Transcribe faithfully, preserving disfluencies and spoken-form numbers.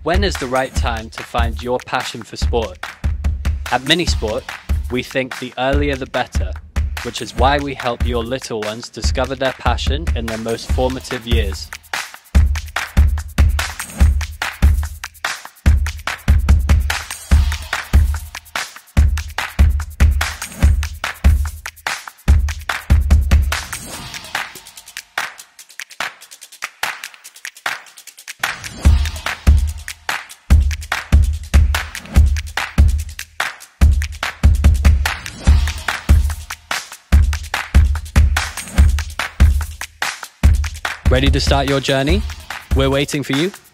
When is the right time to find your passion for sport? At Minisport, we think the earlier the better, which is why we help your little ones discover their passion in their most formative years. Ready to start your journey? We're waiting for you.